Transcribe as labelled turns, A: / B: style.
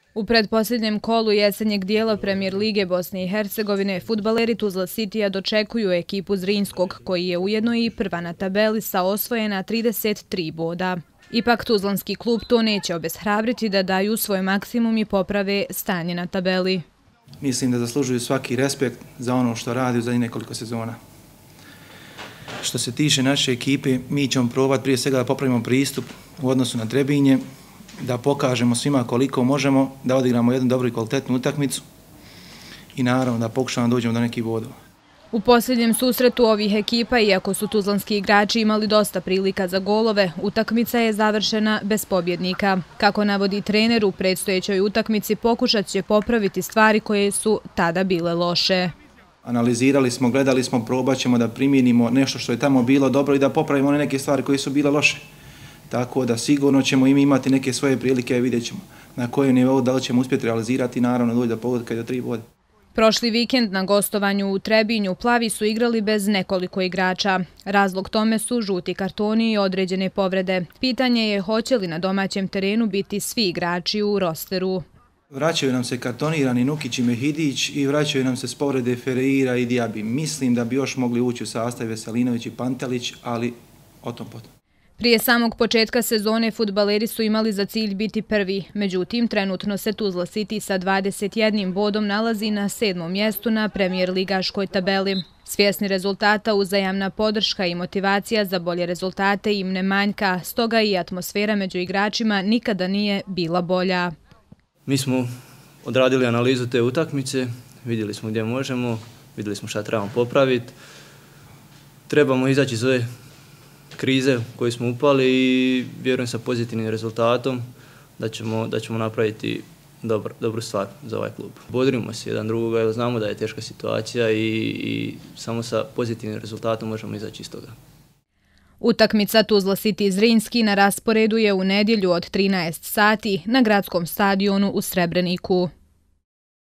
A: U pretposljednjem kolu jesenjeg dijela Premijer lige Bosne i Hercegovine fudbaleri Tuzla Citya dočekuju ekipu Zrinskog, koji je ujedno i prva na tabeli sa osvojena 33 boda. Ipak tuzlanski klub to neće obeshrabriti da daju svoj maksimum i poprave stanje na tabeli.
B: Mislim da zaslužuju svaki respekt za ono što radi u zadnjih nekoliko sezona. Što se tiče naše ekipe, mi ćemo probati prije svega da popravimo pristup u odnosu na Trebinje, da pokažemo svima koliko možemo, da odigramo jednu dobru i kvalitetnu utakmicu i naravno da pokušamo da dođemo do nekih bodova.
A: U posljednjem susretu ovih ekipa, iako su tuzlanski igrači imali dosta prilika za golove, utakmica je završena bez pobjednika. Kako navodi trener, u predstojećoj utakmici pokušat će popraviti stvari koje su tada bile loše.
B: Analizirali smo, gledali smo, probat ćemo da primijenimo nešto što je tamo bilo dobro i da popravimo one neke stvari koje su bile loše. Tako da sigurno ćemo i mi imati neke svoje prilike i vidjet ćemo na kojem nivou da li ćemo uspjeti realizirati i naravno doći do pogotka i do 3 boda.
A: Prošli vikend na gostovanju u Trebinju Plavi su igrali bez nekoliko igrača. Razlog tome su žuti kartoni i određene povrede. Pitanje je hoće li na domaćem terenu biti svi igrači u rosteru.
B: Vraćaju nam se kartonirani Nukić i Mehidić i vraćaju nam se s povrede Ferreira i Diaby. Mislim da bi još mogli ući u sastav Veselinović i Pantelić, ali o tom potom.
A: Prije samog početka sezone fudbaleri su imali za cilj biti prvi. Međutim, trenutno se Tuzla City sa 21 bodom nalazi na 7. mjestu na Premijer ligaškoj tabeli. Svjesni rezultata, uzajamna podrška i motivacija za bolje rezultate im ne manjka, stoga i atmosfera među igračima nikada nije bila bolja.
C: Mi smo odradili analizu te utakmice, vidjeli smo gdje možemo, vidjeli smo šta trebamo popraviti. Trebamo izaći iz ove krize u koju smo upali i vjerujem sa pozitivnim rezultatom da ćemo napraviti dobru stvar za ovaj klub. Bodrimo se jedan drugoga jer znamo da je teška situacija i samo sa pozitivnim rezultatom možemo izaći iz toga.
A: Utakmica Tuzla City Zrinski na rasporedu je u nedjelju od 13 sati na gradskom stadionu u Srebreniku.